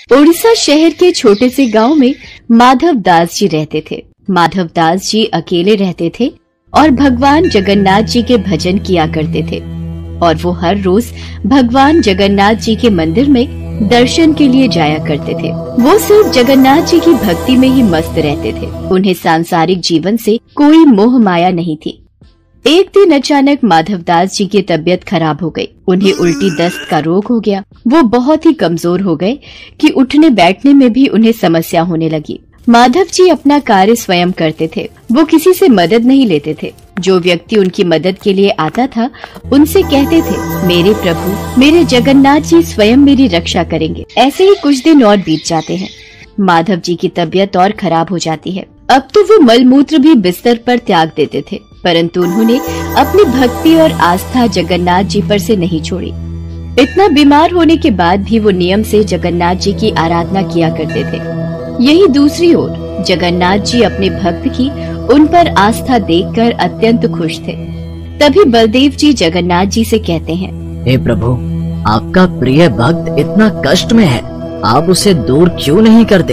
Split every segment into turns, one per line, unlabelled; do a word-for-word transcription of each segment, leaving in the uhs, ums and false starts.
उड़ीसा शहर के छोटे से गांव में माधव दास जी रहते थे। माधव दास जी अकेले रहते थे और भगवान जगन्नाथ जी के भजन किया करते थे और वो हर रोज भगवान जगन्नाथ जी के मंदिर में दर्शन के लिए जाया करते थे। वो सिर्फ जगन्नाथ जी की भक्ति में ही मस्त रहते थे। उन्हें सांसारिक जीवन से कोई मोह माया नहीं थी। एक दिन अचानक माधव दास जी की तबीयत खराब हो गई। उन्हें उल्टी दस्त का रोग हो गया। वो बहुत ही कमजोर हो गए कि उठने बैठने में भी उन्हें समस्या होने लगी। माधव जी अपना कार्य स्वयं करते थे। वो किसी से मदद नहीं लेते थे। जो व्यक्ति उनकी मदद के लिए आता था उनसे कहते थे, मेरे प्रभु, मेरे जगन्नाथ जी स्वयं मेरी रक्षा करेंगे। ऐसे ही कुछ दिन और बीत जाते हैं। माधव जी की तबीयत और खराब हो जाती है। अब तो वो मलमूत्र भी बिस्तर पर त्याग देते थे, परंतु उन्होंने अपनी भक्ति और आस्था जगन्नाथ जी पर से नहीं छोड़ी। इतना बीमार होने के बाद भी वो नियम से जगन्नाथ जी की आराधना किया करते थे। यही दूसरी ओर जगन्नाथ जी अपने भक्त की उन पर आस्था देखकर अत्यंत खुश थे। तभी बलदेव जी जगन्नाथ जी से कहते हैं,
हे प्रभु, आपका प्रिय भक्त इतना कष्ट में है, आप उसे दूर क्यों नहीं करते?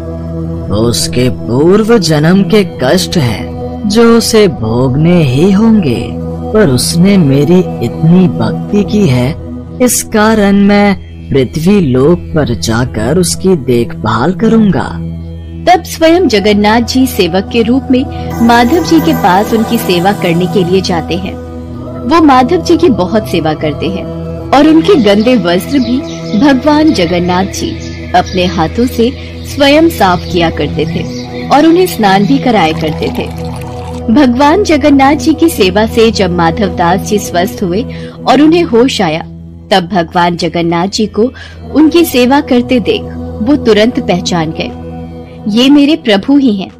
उसके पूर्व जन्म के कष्ट हैं जो उसे भोगने ही होंगे, पर उसने मेरी इतनी भक्ति की है, इस कारण मैं पृथ्वी लोक पर जाकर उसकी देखभाल करूंगा।
तब स्वयं जगन्नाथ जी सेवक के रूप में माधव जी के पास उनकी सेवा करने के लिए जाते हैं। वो माधव जी की बहुत सेवा करते हैं और उनके गंदे वस्त्र भी भगवान जगन्नाथ जी अपने हाथों से स्वयं साफ किया करते थे और उन्हें स्नान भी कराया करते थे। भगवान जगन्नाथ जी की सेवा से जब माधव दास जी स्वस्थ हुए और उन्हें होश आया, तब भगवान जगन्नाथ जी को उनकी सेवा करते देख वो तुरंत पहचान गए, ये मेरे प्रभु ही हैं।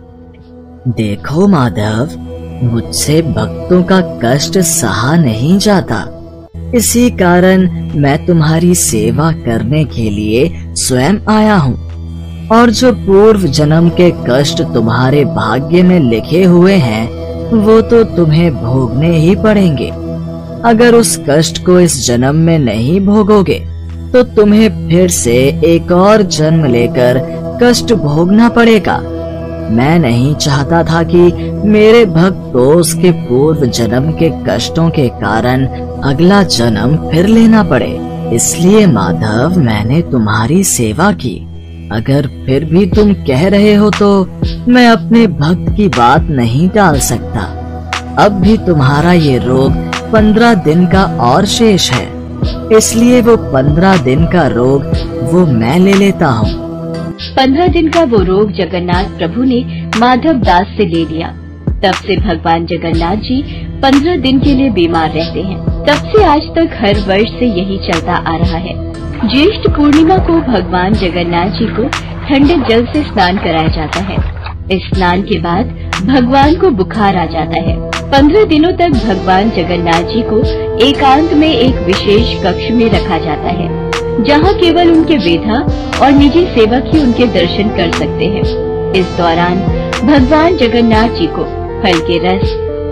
देखो माधव, मुझसे भक्तों का कष्ट सहा नहीं जाता, इसी कारण मैं तुम्हारी सेवा करने के लिए स्वयं आया हूँ। और जो पूर्व जन्म के कष्ट तुम्हारे भाग्य में लिखे हुए हैं, वो तो तुम्हें भोगने ही पड़ेंगे। अगर उस कष्ट को इस जन्म में नहीं भोगोगे, तो तुम्हें फिर से एक और जन्म लेकर कष्ट भोगना पड़ेगा। मैं नहीं चाहता था कि मेरे भक्त को उसके पूर्व जन्म के कष्टों के कारण अगला जन्म फिर लेना पड़े। इसलिए माधव, मैंने तुम्हारी सेवा की। अगर फिर भी तुम कह रहे हो तो मैं अपने भक्त की बात नहीं टाल सकता। अब भी तुम्हारा ये रोग पंद्रह दिन का और शेष है, इसलिए वो पंद्रह दिन का रोग वो मैं ले लेता हूँ।
पंद्रह दिन का वो रोग जगन्नाथ प्रभु ने माधव दास से ले लिया। तब से भगवान जगन्नाथ जी पंद्रह दिन के लिए बीमार रहते हैं। तब से आज तक हर वर्ष से यही चलता आ रहा है। ज्येष्ठ पूर्णिमा को भगवान जगन्नाथ जी को ठंडे जल से स्नान कराया जाता है। इस स्नान के बाद भगवान को बुखार आ जाता है। पंद्रह दिनों तक भगवान जगन्नाथ जी को एकांत में एक विशेष कक्ष में रखा जाता है, जहाँ केवल उनके वेधा और निजी सेवक ही उनके दर्शन कर सकते हैं। इस दौरान भगवान जगन्नाथ जी को फल के रस,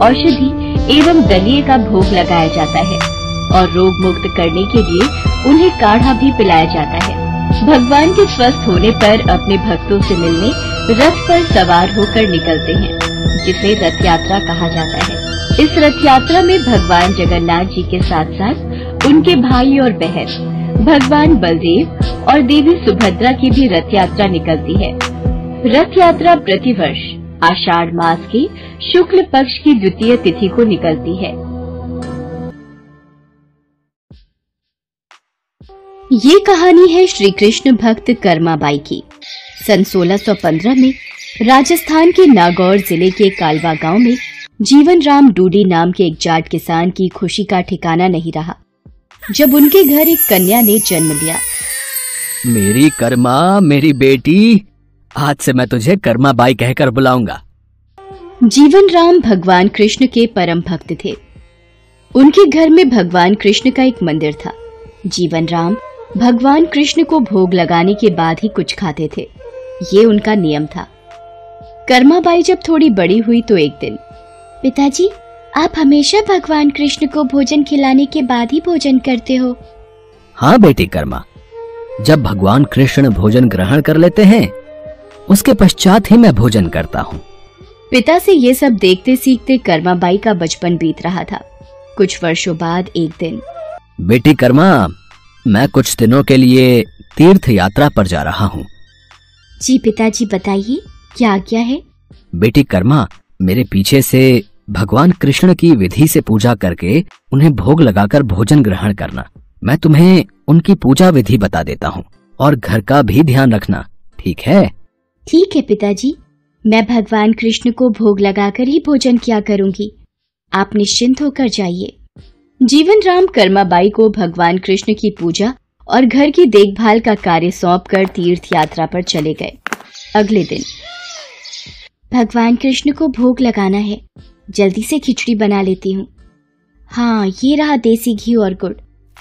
औषधि एवं दलिये का भोग लगाया जाता है और रोग मुक्त करने के लिए उन्हें काढ़ा भी पिलाया जाता है। भगवान के स्वस्थ होने पर अपने भक्तों से मिलने रथ पर सवार होकर निकलते हैं, जिसे रथ यात्रा कहा जाता है। इस रथ यात्रा में भगवान जगन्नाथ जी के साथ साथ उनके भाई और बहन भगवान बलदेव और देवी सुभद्रा की भी रथ यात्रा निकलती है। रथ यात्रा प्रतिवर्ष आषाढ़ मास के शुक्ल पक्ष की द्वितीय तिथि को निकलती है। ये कहानी है श्री कृष्ण भक्त कर्माबाई की। सन सोलह सौ पंद्रह में राजस्थान के नागौर जिले के कालवा गांव में जीवन राम डूडी नाम के एक जाट किसान की खुशी का ठिकाना नहीं रहा जब उनके घर एक कन्या ने जन्म लिया।
मेरी कर्मा, मेरी बेटी, आज से मैं तुझे कर्माबाई कहकर बुलाऊंगा।
जीवन राम भगवान कृष्ण के परम भक्त थे। उनके घर में भगवान कृष्ण का एक मंदिर था। जीवन राम भगवान कृष्ण को भोग लगाने के बाद ही कुछ खाते थे, ये उनका नियम था। कर्माबाई जब थोड़ी बड़ी हुई तो एक दिन, पिताजी, आप हमेशा भगवान कृष्ण को भोजन खिलाने के बाद ही भोजन करते हो।
हाँ बेटी कर्मा, जब भगवान कृष्ण भोजन ग्रहण कर लेते हैं उसके पश्चात ही मैं भोजन करता हूँ।
पिता से ये सब देखते सीखते कर्माबाई का बचपन बीत रहा था। कुछ वर्षों बाद एक दिन,
बेटी कर्मा, मैं कुछ दिनों के लिए तीर्थ यात्रा पर जा रहा हूँ।
जी पिताजी, बताइए क्या आज्ञा है?
बेटी कर्मा, मेरे पीछे से भगवान कृष्ण की विधि से पूजा करके उन्हें भोग लगाकर भोजन ग्रहण करना। मैं तुम्हें उनकी पूजा विधि बता देता हूँ और घर का भी ध्यान रखना, ठीक है?
ठीक है पिताजी, मैं भगवान कृष्ण को भोग लगाकर ही भोजन किया करूंगी। आप निश्चिंत होकर जाइए। जीवन राम कर्माबाई को भगवान कृष्ण की पूजा और घर की देखभाल का कार्य सौंपकर तीर्थ यात्रा पर चले गए। अगले दिन, भगवान कृष्ण को भोग लगाना है, जल्दी से खिचड़ी बना लेती हूँ। हाँ, ये रहा देसी घी और गुड़।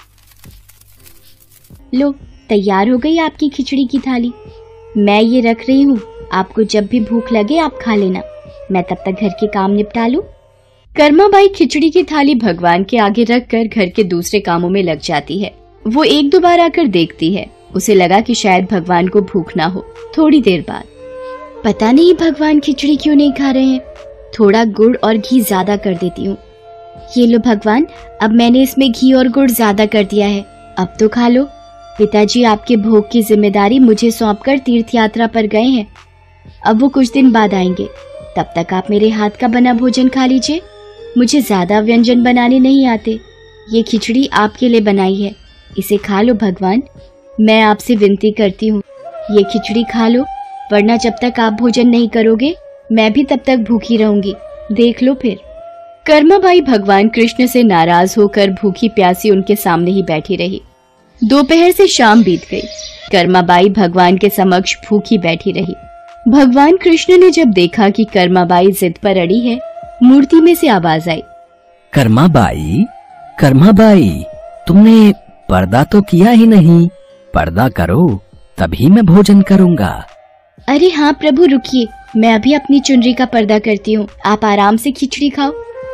लो, तैयार हो गई आपकी खिचड़ी की थाली। मैं ये रख रही हूँ, आपको जब भी भूख लगे आप खा लेना। मैं तब तक घर के काम निपटा लूं। कर्माबाई खिचड़ी की थाली भगवान के आगे रखकर घर के दूसरे कामों में लग जाती है। वो एक दो बार आकर देखती है। उसे लगा कि शायद भगवान को भूख ना हो। थोड़ी देर बाद, पता नहीं भगवान खिचड़ी क्यों नहीं खा रहे हैं। थोड़ा गुड़ और घी ज्यादा कर देती हूँ। ये लो भगवान, अब मैंने इसमें घी और गुड़ ज्यादा कर दिया है, अब तो खा लो। पिताजी आपके भोग की जिम्मेदारी मुझे सौंपकर तीर्थ यात्रा पर गए हैं। अब वो कुछ दिन बाद आएंगे, तब तक आप मेरे हाथ का बना भोजन खा लीजिए। मुझे ज्यादा व्यंजन बनाने नहीं आते। ये खिचड़ी आपके लिए बनाई है, इसे खा लो भगवान। मैं आपसे विनती करती हूँ, ये खिचड़ी खा लो, वरना जब तक आप भोजन नहीं करोगे मैं भी तब तक भूखी रहूंगी। देख लो फिर। कर्माबाई भगवान कृष्ण से नाराज होकर भूखी प्यासी उनके सामने ही बैठी रही। दोपहर से शाम बीत गई। कर्माबाई भगवान के समक्ष भूखी बैठी रही। भगवान कृष्ण ने जब देखा कि कर्माबाई जिद पर अड़ी है, मूर्ति में से आवाज आई,
कर्माबाई, कर्माबाई, तुमने पर्दा तो किया ही नहीं। पर्दा करो, तभी मैं भोजन करूंगा।
अरे हाँ प्रभु, रुकिए, मैं अभी अपनी चुनरी का पर्दा करती हूँ। आप आराम से खिचड़ी खाओ।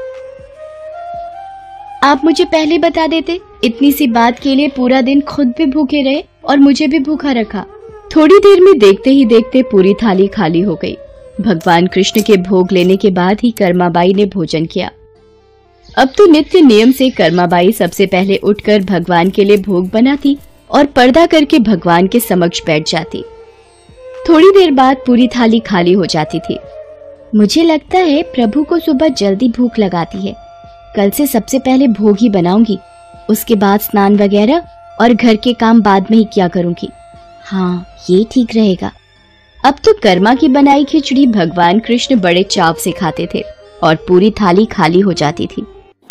आप मुझे पहले बता देते, इतनी सी बात के लिए पूरा दिन खुद भी भूखे रहे और मुझे भी भूखा रखा। थोड़ी देर में देखते ही देखते पूरी थाली खाली हो गई। भगवान कृष्ण के भोग लेने के बाद ही कर्माबाई ने भोजन किया। अब तो नित्य नियम से कर्माबाई सबसे पहले उठकर भगवान के लिए भोग बनाती और पर्दा करके भगवान के समक्ष बैठ जाती। थोड़ी देर बाद पूरी थाली खाली हो जाती थी। मुझे लगता है प्रभु को सुबह जल्दी भूख लगाती है। कल से सबसे पहले भोग ही बनाऊंगी, उसके बाद स्नान वगैरह और घर के काम बाद में ही किया करूंगी। हाँ, ये ठीक रहेगा। अब तो कर्मा की बनाई खिचड़ी भगवान कृष्ण बड़े चाव से खाते थे और पूरी थाली खाली हो जाती थी।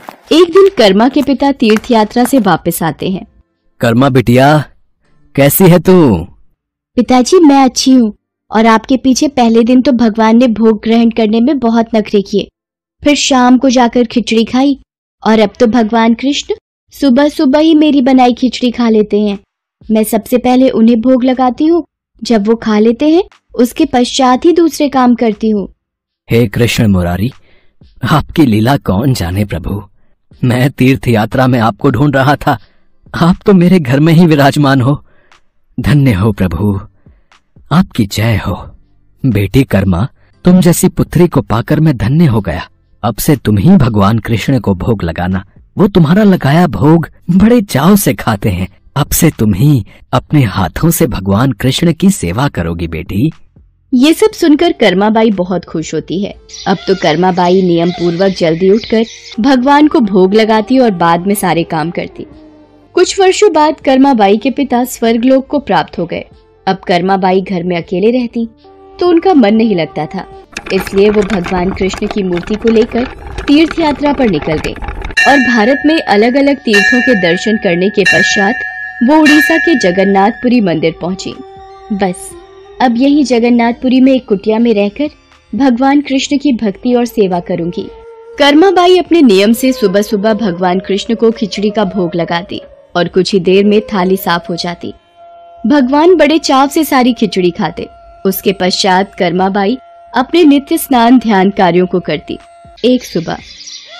एक दिन कर्मा के पिता तीर्थ यात्रा से वापस आते हैं।
कर्मा बिटिया, कैसी है तू?
पिताजी, मैं अच्छी हूँ। और आपके पीछे पहले दिन तो भगवान ने भोग ग्रहण करने में बहुत नखरे किए, फिर शाम को जाकर खिचड़ी खाई और अब तो भगवान कृष्ण सुबह सुबह ही मेरी बनाई खिचड़ी खा लेते हैं। मैं सबसे पहले उन्हें भोग लगाती हूँ, जब वो खा लेते हैं उसके पश्चात ही दूसरे काम करती हूँ।
हे कृष्ण मुरारी, आपकी लीला कौन जाने प्रभु। मैं तीर्थ यात्रा में आपको ढूंढ रहा था, आप तो मेरे घर में ही विराजमान हो। धन्य हो प्रभु, आपकी जय हो। बेटी कर्मा, तुम जैसी पुत्री को पाकर मैं धन्य हो गया। अब से तुम ही भगवान कृष्ण को भोग लगाना। वो तुम्हारा लगाया भोग बड़े चाव से खाते हैं। अब से तुम ही अपने हाथों से भगवान कृष्ण की सेवा करोगी बेटी।
ये सब सुनकर कर्माबाई बहुत खुश होती है। अब तो कर्माबाई नियम पूर्वक जल्दी उठकर भगवान को भोग लगाती और बाद में सारे काम करती। कुछ वर्षों बाद कर्माबाई के पिता स्वर्गलोक को प्राप्त हो गए। अब कर्माबाई घर में अकेले रहती तो उनका मन नहीं लगता था, इसलिए वो भगवान कृष्ण की मूर्ति को लेकर तीर्थ यात्रा पर निकल गई और भारत में अलग अलग तीर्थों के दर्शन करने के पश्चात वो उड़ीसा के जगन्नाथपुरी मंदिर पहुंची। बस अब यही जगन्नाथपुरी में एक कुटिया में रहकर भगवान कृष्ण की भक्ति और सेवा करूंगी। कर्माबाई अपने नियम से सुबह सुबह भगवान कृष्ण को खिचड़ी का भोग लगाती और कुछ ही देर में थाली साफ हो जाती। भगवान बड़े चाव से सारी खिचड़ी खाते। उसके पश्चात कर्माबाई अपने नित्य स्नान ध्यान कार्यों को करती। एक सुबह,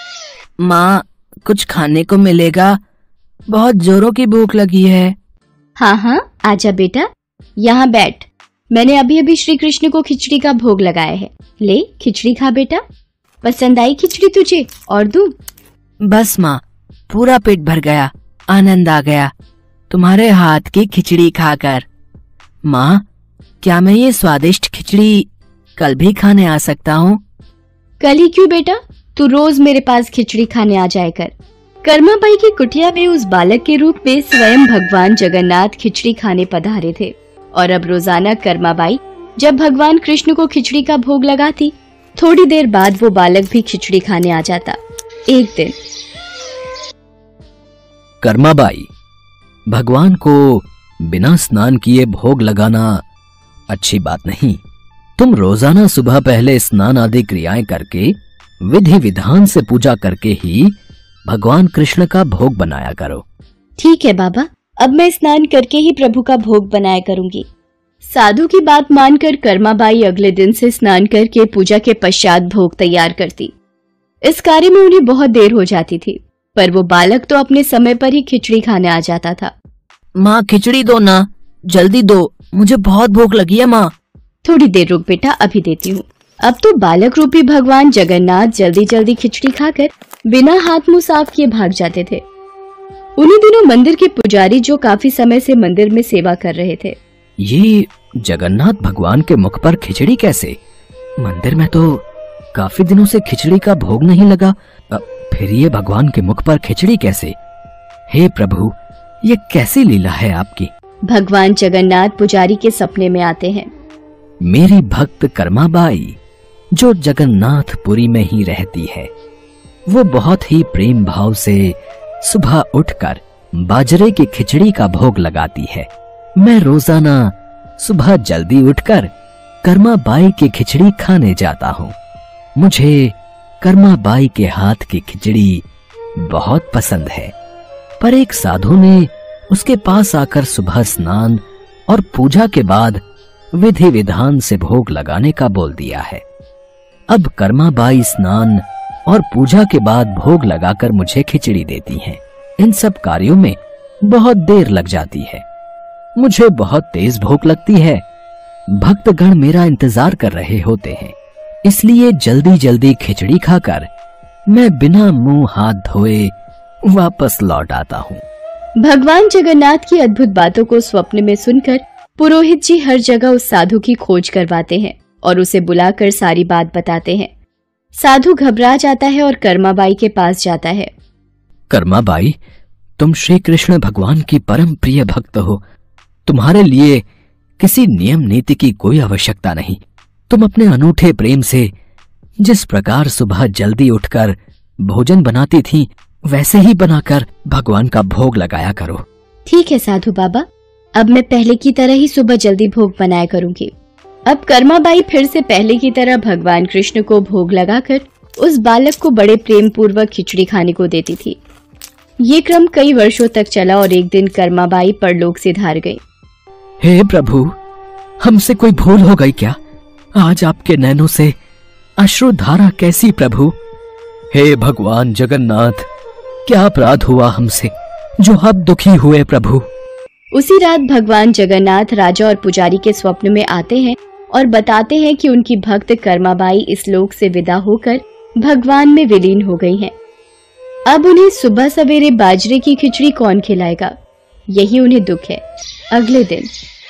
माँ, कुछ खाने को मिलेगा? बहुत जोरों की भूख लगी है।
हाँ हाँ, आजा बेटा, यहाँ बैठ। मैंने अभी अभी श्री कृष्ण को खिचड़ी का भोग लगाया है। ले खिचड़ी खा बेटा। पसंद आई खिचड़ी तुझे? और दूं?
बस माँ, पूरा पेट भर गया, आनंद आ गया तुम्हारे हाथ की खिचड़ी खाकर। माँ, क्या मैं ये स्वादिष्ट खिचड़ी कल भी खाने आ सकता हूँ?
कल ही क्यों बेटा, तू रोज मेरे पास खिचड़ी खाने आ जाया कर। कर्माबाई की कुटिया में उस बालक के रूप में स्वयं भगवान जगन्नाथ खिचड़ी खाने पधारे थे और अब रोजाना कर्माबाई जब भगवान कृष्ण को खिचड़ी का भोग लगाती, थोड़ी देर बाद वो बालक भी खिचड़ी खाने आ जाता। एक दिन
कर्माबाई, भगवान को बिना स्नान किए भोग लगाना अच्छी बात नहीं। तुम रोजाना सुबह पहले स्नान आदि क्रियाएं करके विधि विधान से पूजा करके ही भगवान कृष्ण का भोग बनाया करो।
ठीक है बाबा, अब मैं स्नान करके ही प्रभु का भोग बनाया करूंगी। साधु की बात मानकर कर्माबाई अगले दिन से स्नान करके पूजा के पश्चात भोग तैयार करती। इस कार्य में उन्हें बहुत देर हो जाती थी, पर वो बालक तो अपने समय पर ही खिचड़ी खाने आ जाता था।
माँ, खिचड़ी दो ना, जल्दी दो, मुझे बहुत भूख लगी है माँ।
थोड़ी देर रुक बेटा, अभी देती हूँ। अब तो बालक रूपी भगवान जगन्नाथ जल्दी जल्दी खिचड़ी खाकर बिना हाथ मुंह साफ किए भाग जाते थे। उन्हीं दिनों मंदिर के पुजारी, जो काफी समय से मंदिर में सेवा कर रहे थे,
ये जगन्नाथ भगवान के मुख पर खिचड़ी कैसे? मंदिर में तो काफी दिनों से खिचड़ी का भोग नहीं लगा, फिर ये भगवान के मुख पर खिचड़ी कैसे? हे प्रभु, ये कैसी लीला है आपकी?
भगवान जगन्नाथ पुजारी के सपने में आते हैं।
मेरी भक्त कर्माबाई, जो जगन्नाथपुरी में ही रहती है, वो बहुत ही प्रेम भाव से सुबह उठकर बाजरे की खिचड़ी का भोग लगाती है। मैं रोजाना सुबह जल्दी उठकर कर्माबाई की खिचड़ी खाने जाता हूँ। मुझे कर्माबाई के हाथ की खिचड़ी बहुत पसंद है, पर एक साधु ने उसके पास आकर सुबह स्नान और पूजा के बाद विधि विधान से भोग लगाने का बोल दिया है। अब कर्माबाई स्नान और पूजा के बाद भोग लगाकर मुझे खिचड़ी देती हैं। इन सब कार्यों में बहुत देर लग जाती है। मुझे बहुत तेज भूख लगती है। भक्तगण मेरा इंतजार कर रहे होते हैं, इसलिए जल्दी जल्दी खिचड़ी खाकर मैं बिना मुंह हाथ धोए वापस लौट आता हूँ।
भगवान जगन्नाथ की अद्भुत बातों को स्वप्न में सुनकर पुरोहित जी हर जगह उस साधु की खोज करवाते हैं और उसे बुलाकर सारी बात बताते हैं। साधु घबरा जाता है और कर्माबाई के पास जाता है।
कर्माबाई, तुम श्री कृष्ण भगवान की परम प्रिय भक्त हो। तुम्हारे लिए किसी नियम नीति की कोई आवश्यकता नहीं। तुम अपने अनूठे प्रेम से जिस प्रकार सुबह जल्दी उठकर भोजन बनाती थी, वैसे ही बनाकर भगवान का भोग लगाया करो।
ठीक है साधु बाबा, अब मैं पहले की तरह ही सुबह जल्दी भोग बनाया करूंगी। अब कर्माबाई फिर से पहले की तरह भगवान कृष्ण को भोग लगाकर उस बालक को बड़े प्रेम पूर्वक खिचड़ी खाने को देती थी। ये क्रम कई वर्षों तक चला और एक दिन कर्माबाई परलोक से धार गई।
हे प्रभु, हमसे कोई भूल हो गई क्या? आज आपके नैनों से अश्रुधारा कैसी प्रभु? हे भगवान जगन्नाथ, क्या अपराध हुआ हमसे जो आप दुखी हुए प्रभु?
उसी रात भगवान जगन्नाथ राजा और पुजारी के स्वप्न में आते हैं और बताते हैं कि उनकी भक्त कर्माबाई इस लोक से विदा होकर भगवान में विलीन हो गई हैं। अब उन्हें सुबह सवेरे बाजरे की खिचड़ी कौन खिलाएगा, यही उन्हें दुख है। अगले दिन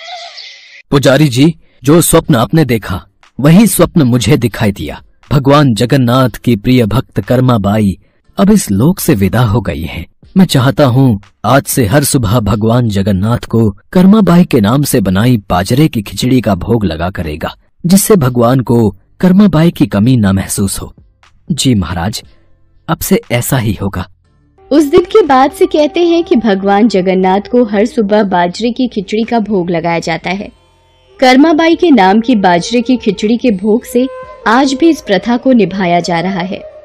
पुजारी जी, जो स्वप्न आपने देखा वही स्वप्न मुझे दिखाई दिया। भगवान जगन्नाथ की प्रिय भक्त कर्माबाई अब इस लोक से विदा हो गई है। मैं चाहता हूँ आज से हर सुबह भगवान जगन्नाथ को कर्माबाई के नाम से बनाई बाजरे की खिचड़ी का भोग लगा करेगा, जिससे भगवान को कर्माबाई की कमी न महसूस हो। जी महाराज, अब से ऐसा ही होगा।
उस दिन के बाद से कहते हैं कि भगवान जगन्नाथ को हर सुबह बाजरे की खिचड़ी का भोग लगाया जाता है। कर्माबाई के नाम की बाजरे की खिचड़ी के भोग से आज भी इस प्रथा को निभाया जा रहा है।